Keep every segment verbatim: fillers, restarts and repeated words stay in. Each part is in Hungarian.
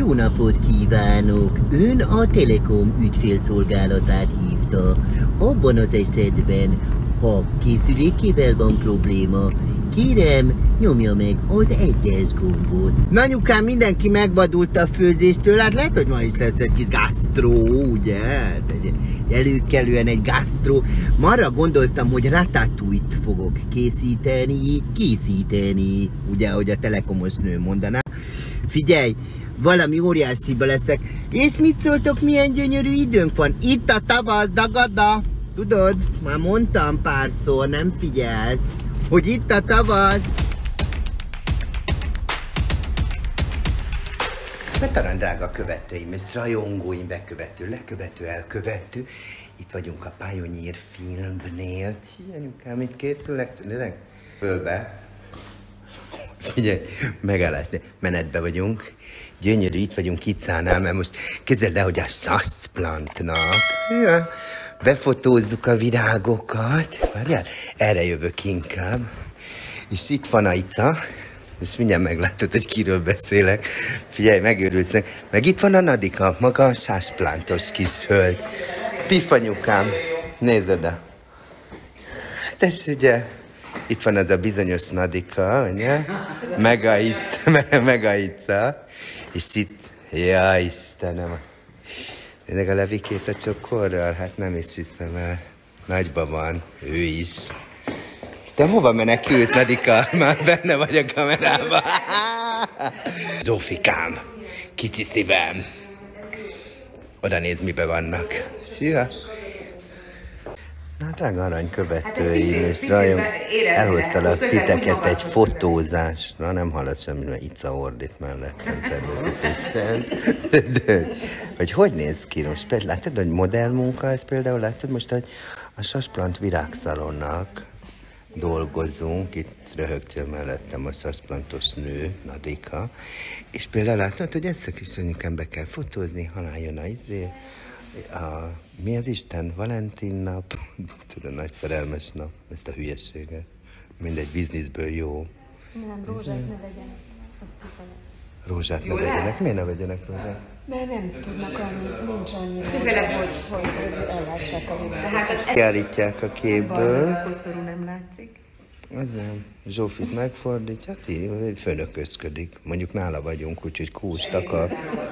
Jó napot kívánok! Ön a Telekom ügyfélszolgálatát hívta. Abban az esetben, ha készülékével van probléma, kérem, nyomja meg az egyes gombot. Na anyukám, mindenki megvadult a főzéstől, hát lehet, hogy ma is lesz egy kis gasztró, ugye? Egy előkelően egy gasztró. Ma arra gondoltam, hogy ratatouille-t fogok készíteni, készíteni, ugye, ahogy a telekomos nő mondaná. Figyelj, valami óriásiba leszek. És mit szóltok, milyen gyönyörű időnk van? Itt a tavasz, dagada. Tudod, már mondtam párszor, nem figyelsz, hogy itt a tavasz. Betaran drága követőim, és rajongóim, bekövető, lekövető, elkövető. Itt vagyunk a Pioneer filmnél. Anyukám, itt készülnek, nézzek, fölbe. Figyelj, megállásni, menetbe vagyunk. Gyönyörű, itt vagyunk Kicánál, mert most képzeld el, hogy a saszplantnak. Ja, befotózzuk a virágokat. Várjál, erre jövök inkább. És itt van a Ica. És mindjárt meglátod, hogy kiről beszélek. Figyelj, megőrülsz. Meg itt van a Nadika, maga a saszplantos kis hölgy. Pifanyukám, nézd oda. Tess, ugye? Itt van az a bizonyos Nadika, ugye? Meg a Ica, meg a Ica. És itt, ja Istenem, ennek a Levikét a csokorral, hát nem is hiszem el. Nagyban van, ő is. Te hova menekült, Nadika? Már benne vagy a kamerában. Zsófikám, kicsi szívem. Oda nézd, mibe vannak. Szia! Na, drága arany követőim, hát és rajong, elhoztalak titeket egy fotózásra, nem hallott semmit, mert Ica ordít mellettem természetesen. De, hogy hogy néz ki most? Például, látod, hogy modellmunka ez például, látod most, hogy a Sasplant virágszalonnak dolgozunk, itt röhögtél mellettem a szaszplantos nő, Nadika, és például látod, hogy ezt a kis anyukán be kell fotózni, halál jön a izé, a, mi az Isten? Valentin nap? Tudom, nagy szerelmes nap, ezt a hülyeséget. Mindegy, bizniszből jó. Nem, rózsát ne vegyenek. Rózsát ne vegyenek? Miért ne vegyenek rózsát? Mert nem tudnak annyi, nincs annyi rózsát, hogy, hogy, hogy ellássák a világot. Kiállítják a képből. Koszorú nem látszik. Az nem. Zsófit megfordítja, hát így fönöközködik. Mondjuk nála vagyunk, úgyhogy kúst akar.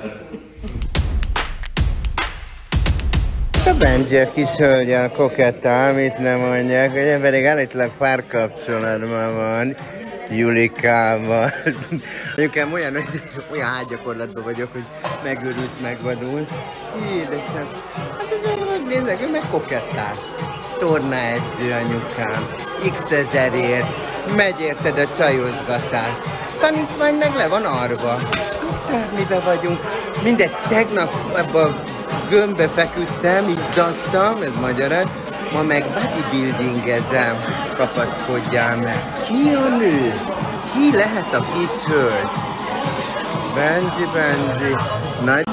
A Benji a kis hölgy, a koketta, amit nem mondják, hogy pedig állítólag párkapcsolatban van Julikával. Mondjuk olyan, olyan hágyakorlatban vagyok, hogy megőrült, megvadult. Édesem. Hát nézzek, ő meg kokettál. Tornaedző anyukám. X ezerért. Megy érted a csajozgatás. Tanítvány meg le van arva. Tehát mibe vagyunk? Mindegy, tegnap ebben a gömbbe feküdtem, izzadtam, ez magyarán. Ma meg bodybuildingezem, kapaszkodjál meg. Ki a nő? Ki lehet a kis hölgy? Benji, Benji. Nagy...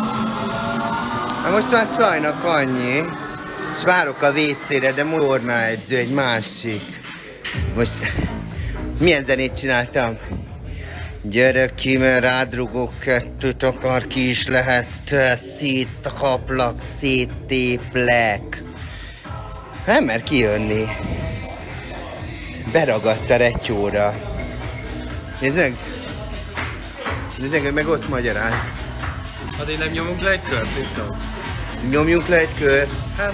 Na most már csajnak annyi. És várok a vécére, de tornaedző egy másik. Most milyen zenét csináltam? Gyere ki, mert rádrugok kettőt, akar ki is lehet, te szétkaplak, széttéplek. Nem mer kijönni. Beragadt a retyóra. Nézd meg! Nézd meg, meg ott magyaráz. Addig nem nyomunk le egy kört, biztos? Nyomjunk le egy kört. Hát,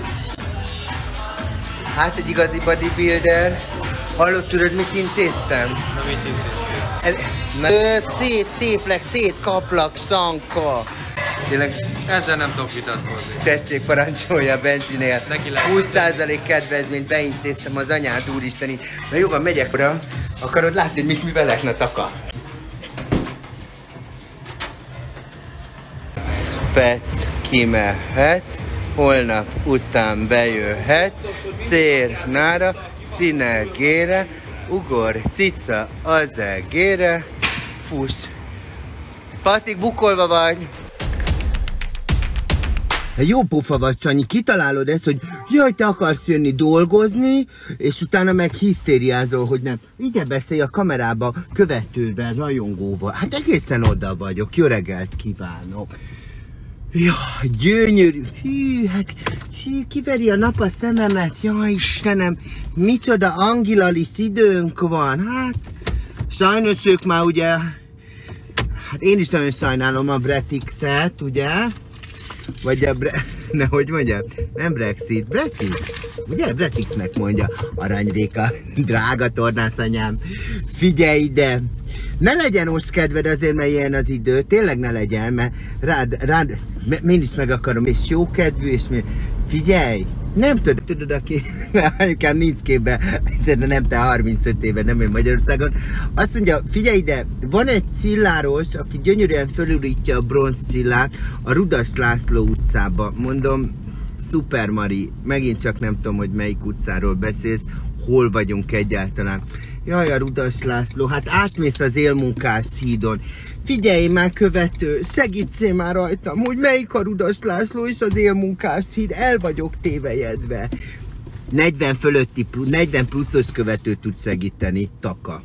hát egy igazi bodybuilder. Hallott, tudod, mit intéztem? Na, mit intéztem? Na, széttéplek, szétkaplak, sanka. Tényleg... Ezzel nem tudok vitatkozni. Tessék, parancsolja a Benjinél. húsz százalék kedvezményt beintéztem az anyád, úristen így. Na jó van, megyek oda. Akarod látni, hogy mit művelek, na taka? Pec, kimehetsz, holnap után bejöhetsz, cérnára, cinegére, ugor, cica az egére, fuss. Patrik, bukolva vagy. Jó pofa vagy, Sanyi, kitalálod ezt, hogy jaj, te akarsz jönni dolgozni, és utána meg hisztériázol, hogy nem. Ide beszélj a kamerába követővel, rajongóval. Hát egészen oda vagyok. Jó reggelt kívánok. Jaj, gyönyörű. Hű, hát hű, kiveri a nap a szememet. Jaj, Istenem, micsoda angilalis időnk van. Hát, sajnos ők már ugye, hát én is nagyon sajnálom a Bretixet, ugye? Vagy a bre... Ne, hogy mondja? Nem Brexit, Bretix. Ugye? Bretixnek mondja. Aranyréka, drága tornászanyám. Figyelj ide! Ne legyen most kedved azért, mert ilyen az idő. Tényleg ne legyen, mert rád, rád, én is meg akarom, és jó kedvű, és mi... Figyelj! Nem tudod, tudod, aki anyukám nincs képben, de nem te harmincöt éve, nem én Magyarországon. Azt mondja, figyelj ide, van egy csilláros, aki gyönyörűen fölülítja a bronz csillát a Rudas László utcába. Mondom, szuper Mari, megint csak nem tudom, hogy melyik utcáról beszélsz, hol vagyunk egyáltalán. Jaj, a Rudas László, hát átmész az Élmunkás hídon. Figyelj már követő, segítsél már rajtam, hogy melyik a Rudas László és az Élmunkás híd, el vagyok tévejedve. negyven fölötti, negyven pluszos követő tud segíteni, Taka.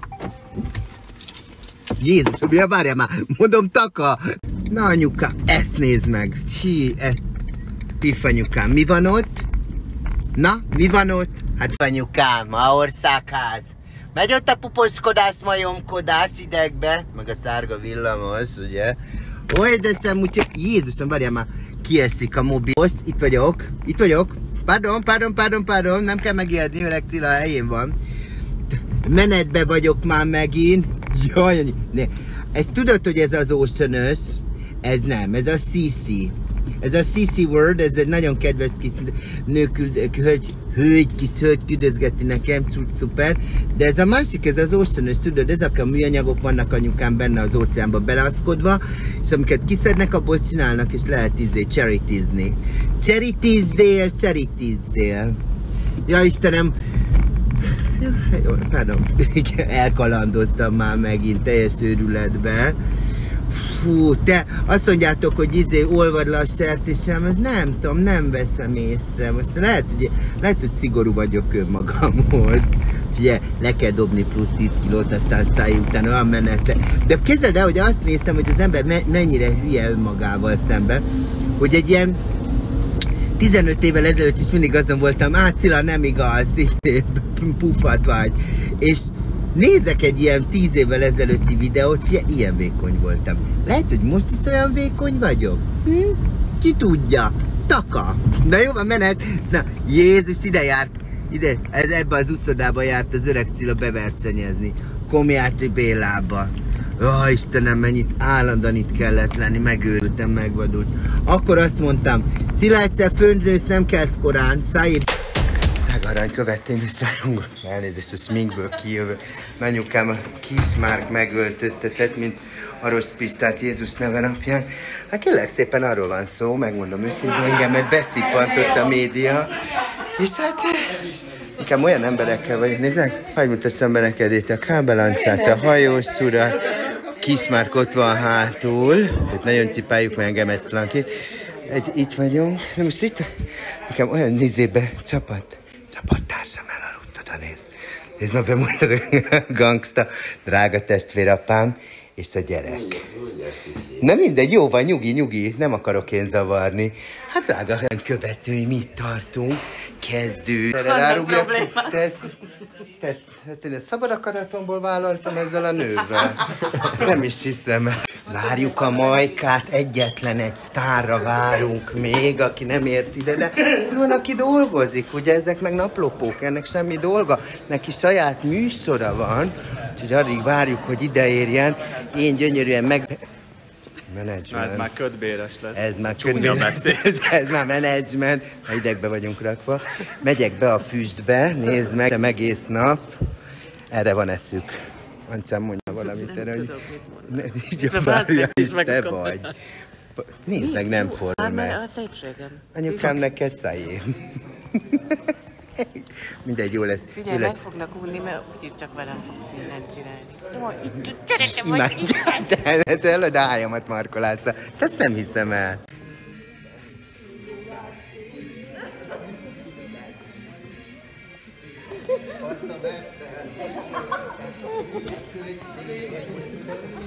Jézus, ja, várjál már, mondom Taka. Na anyuka, ezt nézd meg. Hí, ez... Pif anyukám, mi van ott? Na, mi van ott? Hát anyukám, a országház. Megy ott a puposkodás, majomkodás idegbe, meg a szárga villamos, ugye? Oly, de szem, úgyhogy Jézusom, várjál már, kieszik a mobilos. Itt vagyok, itt vagyok. Pardon, pardon, pardon, pardon, nem kell megijedni, öreg Cilla a helyén van. Menetbe vagyok már megint. Jaj, ne. Ezt tudod, hogy ez az Oceanös? Ez nem, ez a cé cé. Ez a cé cé Word, ez egy nagyon kedves kis nőküld, hölgy, hölgy, kis hölgy küldözgeti nekem, csúcs szuper. De ez a másik, ez az Oceanös, tudod, ezek a műanyagok vannak anyukám benne az óceánba belaszkodva, és amiket kiszednek, abból csinálnak, és lehet izé charitizni. Charitizzél, charitizzél. Ja Istenem, pardon, elkalandoztam már megint teljes őrületbe. Fú, te azt mondjátok, hogy izé olvad le a sertésem, ez nem tudom, nem veszem észre. Most lehet, hogy, lehet, hogy szigorú vagyok önmagamhoz. Figyelj, le kell dobni plusz tíz kilót, aztán szállj után olyan menete. De képzeld el, hogy azt néztem, hogy az ember me mennyire hülye önmagával szemben, hogy egy ilyen tizenöt évvel ezelőtt is mindig azon voltam, á Cilla, nem igaz, pufat vagy. És nézek egy ilyen tíz évvel ezelőtti videót, fia, ilyen vékony voltam. Lehet, hogy most is olyan vékony vagyok? Hm? Ki tudja? Taka. Na jó, van menet. Na, Jézus, ide járt. Ide, ez, ebbe az uszodába járt az öreg Cilla beversenyezni. Komjácsi Bélába. Ó, Istenem, mennyit állandóan itt kellett lenni, megőrültem, megvadult. Akkor azt mondtam, Cilla, egyszer fönnősz, nem kelsz korán, szállj. Arany követtem, és rajongom. Elnézést, a sminkből kijövő. Anyukám a Kismárk megöltöztetett, mint a rossz Pistát Jézus neve napján. Hát kérlek szépen arról van szó, megmondom őszintén, engem, mert beszippantott a média. És hát inkább olyan emberekkel vagyok, nézzek? Hagyj mutassam emberekedét, a kábelancsát, a hajós urat. Kismárk ott van hátul, itt nagyon cipáljuk meg engem egy szlankit. Egy, itt vagyunk, de most itt nekem olyan nézébe csapat. Csapattársam elaludt, oda néz. Nézd, ma bemondtad a gangsta, drága testvérapám, és a gyerek. Na mindegy, jó van, nyugi, nyugi, nem akarok én zavarni. Hát drága követői, mit tartunk? Kezdő. Vannak problémák. Te, hát én ezt szabad akaratomból vállaltam ezzel a nővel. Nem is hiszem. Várjuk a Majkát, egyetlen egy sztárra várunk még, aki nem ért ide, de van, aki dolgozik, ugye ezek meg naplopók, ennek semmi dolga, neki saját műsora van, úgyhogy addig várjuk, hogy ide érjen, én gyönyörűen meg... Management. Ez már ködbéres lesz. Ez már ködbéres, ez, ez már menedzsment. Ha idegbe vagyunk rakva. Megyek be a füstbe, nézd meg, de egész nap. Erre van eszük. Ancsám mondja valamit erre, hogy... Ne is te vagy. Nézd meg, nem forró meg. A szépségem. Anyukám, neked szájén. Mindegy, jó lesz. Figyelj, meg fognak unni, mert úgyis csak velem fogsz mindent csinálni. Szeretem, hogy imádjál, te előd a hájamat markolásza. Ezt nem hiszem el. azt a